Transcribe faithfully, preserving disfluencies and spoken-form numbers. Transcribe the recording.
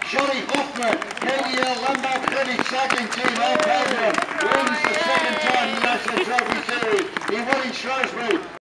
Johnny Hoffman, K D L Lombard Credit Cycling Team, our program, wins the second time in the National Trophy Series. He won in Shrewsbury.